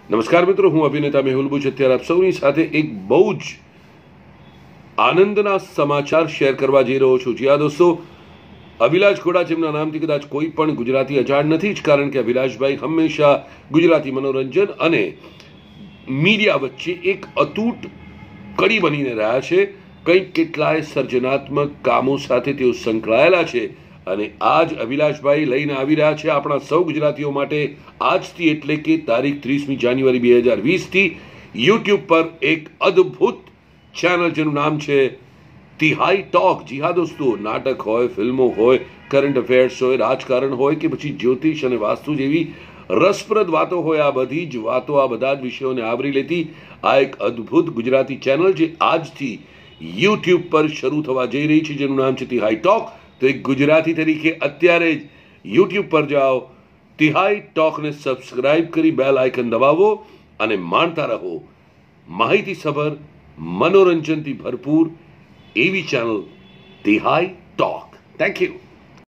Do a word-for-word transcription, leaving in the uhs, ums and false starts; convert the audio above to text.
નમસ્કાર મિત્રો, હું અભિનેતા મેહુલ બુચ અત્યારે આપ સૌની સાથે એક બહુ જ આનંદના સમાચાર શેર કરવા જઈ રહ્યો છું. જી હા દોસ્તો, અભિલાષ ઘોડા જેમના નામથી કદાચ કોઈ પણ ગુજરાતી અજાણ નથી જ, કારણ કે અભિલાષભાઈ હંમેશા ગુજરાતી મનોરંજન અને મીડિયા વચ્ચે એક અતૂટ કડી બનીને રહ્યા છે. કંઈક કેટલાય સર્જનાત્મક કામો સાથે તેઓ સંકળાયેલા છે અને આજ અભિલાષભાઈ લઈને આવી રહ્યા છે આપણા સૌ ગુજરાતીઓ માટે આજથી, એટલે કે તારીખ ત્રીસમી જાન્યુઆરી બે હજાર વીસથી યુટ્યુબ પર એક અદ્ભુત ચેનલ જેનું નામ છે તિહાઈ ટોક. જી હા દોસ્તો, નાટક હોય, ફિલ્મો હોય, કરંટ અફેર્સ હોય, રાજકારણ હોય કે પછી જ્યોતિષ અને વાસ્તુ જેવી રસપ્રદ વાતો હોય, આ બધી જ વાતો, આ બધા જ વિષયોને આવરી લેતી આ એક અદ્ભુત ગુજરાતી ચેનલ જે આજથી યુટ્યુબ પર શરૂ થવા જઈ રહી છે, જેનું નામ છે તિહાઈ ટોક. તો એક ગુજરાતી તરીકે અત્યારે જ યુટ્યુબ પર જાઓ, તિહાઈ ટોકને સબસ્ક્રાઇબ કરી બેલ આઇકન દબાવો અને માણતા રહો માહિતીસભર, મનોરંજનથી ભરપૂર એવી channel Tihai Talk. Thank you.